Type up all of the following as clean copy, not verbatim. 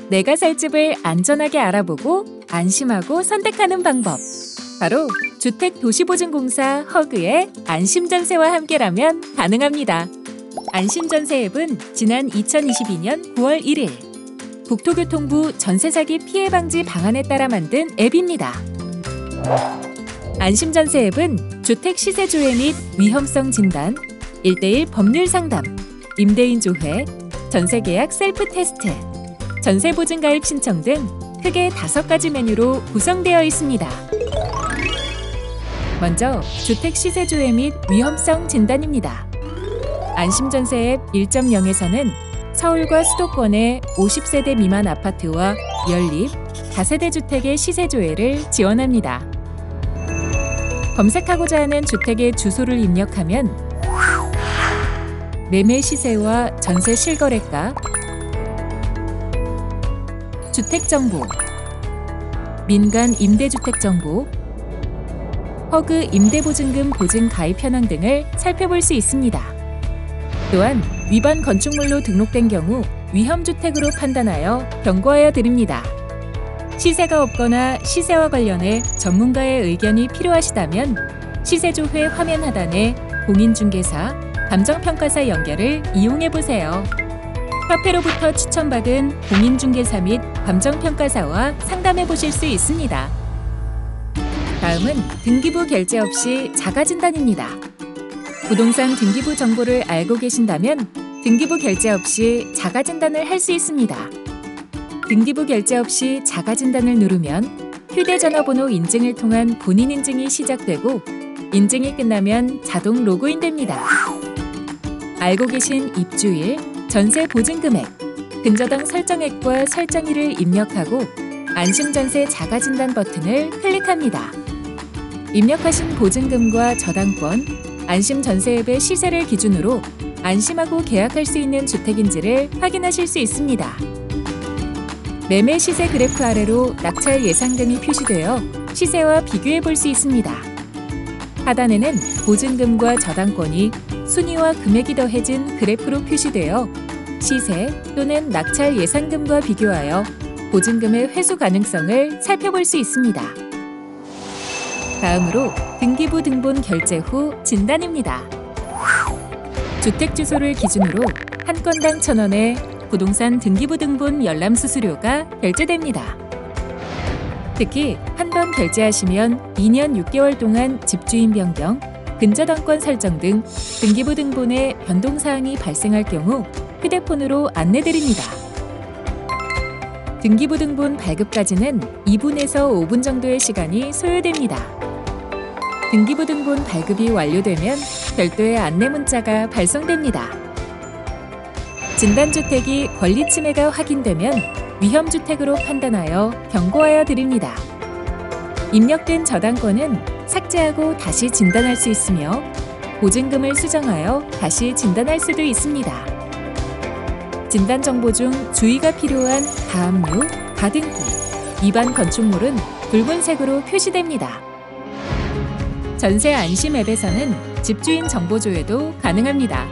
내가 살 집을 안전하게 알아보고 안심하고 선택하는 방법. 바로 주택도시보증공사 허그의 안심전세와 함께라면 가능합니다. 안심전세 앱은 지난 2022년 9월 1일 국토교통부 전세사기 피해 방지 방안에 따라 만든 앱입니다. 안심전세 앱은 주택 시세 조회 및 위험성 진단, 1:1 법률 상담, 임대인 조회, 전세계약 셀프 테스트, 전세보증 가입 신청 등 크게 5가지 메뉴로 구성되어 있습니다. 먼저 주택 시세 조회 및 위험성 진단입니다. 안심전세 앱 1.0에서는 서울과 수도권의 50세대 미만 아파트와 연립, 다세대 주택의 시세 조회를 지원합니다. 검색하고자 하는 주택의 주소를 입력하면 매매 시세와 전세 실거래가, 주택정보, 민간 임대주택정보, 허그 임대보증금 보증 가입 현황 등을 살펴볼 수 있습니다. 또한 위반 건축물로 등록된 경우 위험주택으로 판단하여 경고하여 드립니다. 시세가 없거나 시세와 관련해 전문가의 의견이 필요하시다면 시세조회 화면 하단에 공인중개사, 감정평가사 연결을 이용해보세요. 협회로부터 추천받은 공인중개사 및 감정평가사와 상담해보실 수 있습니다. 다음은 등기부 결제 없이 자가진단입니다. 부동산 등기부 정보를 알고 계신다면 등기부 결제 없이 자가진단을 할 수 있습니다. 등기부 결제 없이 자가진단을 누르면 휴대전화번호 인증을 통한 본인 인증이 시작되고 인증이 끝나면 자동 로그인됩니다. 알고 계신 입주일, 전세 보증금액, 근저당 설정액과 설정일을 입력하고 안심전세 자가진단 버튼을 클릭합니다. 입력하신 보증금과 저당권, 안심전세 앱의 시세를 기준으로 안심하고 계약할 수 있는 주택인지를 확인하실 수 있습니다. 매매 시세 그래프 아래로 낙찰 예상금이 표시되어 시세와 비교해 볼 수 있습니다. 하단에는 보증금과 저당권이 순위와 금액이 더해진 그래프로 표시되어 시세 또는 낙찰 예상금과 비교하여 보증금의 회수 가능성을 살펴볼 수 있습니다. 다음으로 등기부 등본 결제 후 진단입니다. 주택 주소를 기준으로 한 건당 1,000원의 부동산 등기부 등본 열람 수수료가 결제됩니다. 특히 한 번 결제하시면 2년 6개월 동안 집주인 변경, 근저당권 설정 등 등기부 등본에 변동사항이 발생할 경우 휴대폰으로 안내드립니다. 등기부 등본 발급까지는 2분에서 5분 정도의 시간이 소요됩니다. 등기부 등본 발급이 완료되면 별도의 안내 문자가 발송됩니다. 진단주택이 권리 침해가 확인되면 위험주택으로 판단하여 경고하여 드립니다. 입력된 저당권은 삭제하고 다시 진단할 수 있으며 보증금을 수정하여 다시 진단할 수도 있습니다. 진단 정보 중 주의가 필요한 가압류, 가등기, 위반 건축물은 붉은색으로 표시됩니다. 전세 안심 앱에서는 집주인 정보 조회도 가능합니다.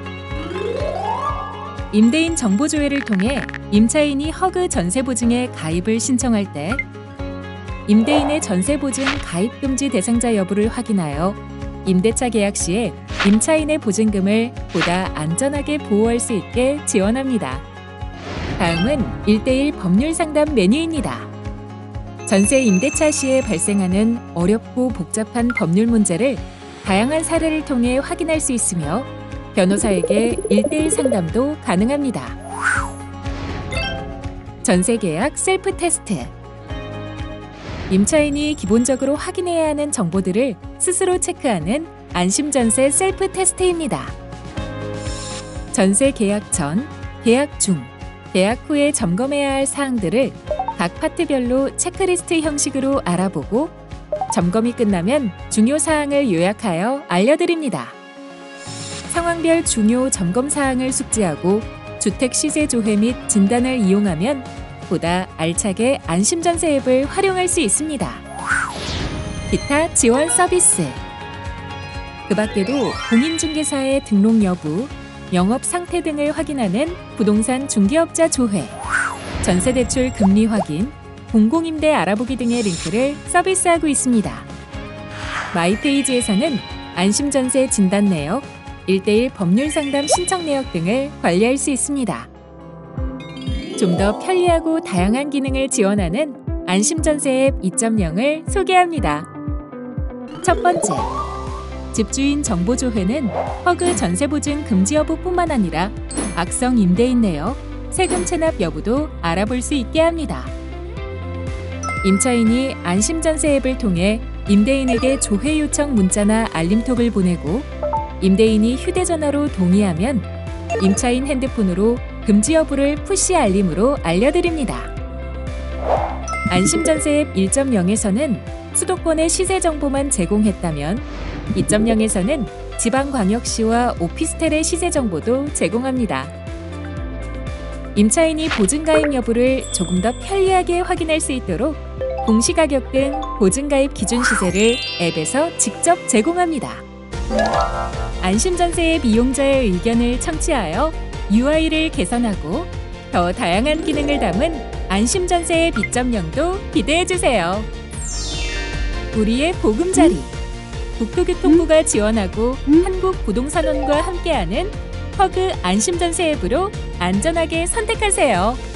임대인 정보 조회를 통해 임차인이 허그 전세보증에 가입을 신청할 때 임대인의 전세보증 가입 금지 대상자 여부를 확인하여 임대차 계약 시에 임차인의 보증금을 보다 안전하게 보호할 수 있게 지원합니다. 다음은 1:1 법률 상담 메뉴입니다. 전세 임대차 시에 발생하는 어렵고 복잡한 법률 문제를 다양한 사례를 통해 확인할 수 있으며 변호사에게 1:1 상담도 가능합니다. 전세계약 셀프 테스트. 임차인이 기본적으로 확인해야 하는 정보들을 스스로 체크하는 안심전세 셀프 테스트입니다. 전세 계약 전, 계약 중, 계약 후에 점검해야 할 사항들을 각 파트별로 체크리스트 형식으로 알아보고 점검이 끝나면 중요 사항을 요약하여 알려드립니다. 상황별 중요 점검 사항을 숙지하고 주택 시세 조회 및 진단을 이용하면 보다 알차게 안심전세 앱을 활용할 수 있습니다. 기타 지원 서비스. 그 밖에도 공인중개사의 등록 여부, 영업 상태 등을 확인하는 부동산 중개업자 조회, 전세대출 금리 확인, 공공임대 알아보기 등의 링크를 서비스하고 있습니다. 마이페이지에서는 안심전세 진단 내역, 1:1 법률 상담 신청 내역 등을 관리할 수 있습니다. 좀 더 편리하고 다양한 기능을 지원하는 안심전세 앱 2.0을 소개합니다. 첫 번째, 집주인 정보 조회는 허그 전세보증 금지 여부뿐만 아니라 악성 임대인 내역, 세금 체납 여부도 알아볼 수 있게 합니다. 임차인이 안심전세 앱을 통해 임대인에게 조회 요청 문자나 알림톡을 보내고 임대인이 휴대전화로 동의하면 임차인 핸드폰으로 금지 여부를 푸시 알림으로 알려드립니다. 안심전세 앱 1.0에서는 수도권의 시세 정보만 제공했다면 2.0에서는 지방광역시와 오피스텔의 시세 정보도 제공합니다. 임차인이 보증가입 여부를 조금 더 편리하게 확인할 수 있도록 공시가격 등 보증가입 기준 시세를 앱에서 직접 제공합니다. 안심전세 앱 이용자의 의견을 청취하여 UI를 개선하고 더 다양한 기능을 담은 안심전세 앱 2.0도 기대해주세요. 우리의 보금자리, 국토교통부가 지원하고 한국부동산원과 함께하는 허그 안심전세 앱으로 안전하게 선택하세요.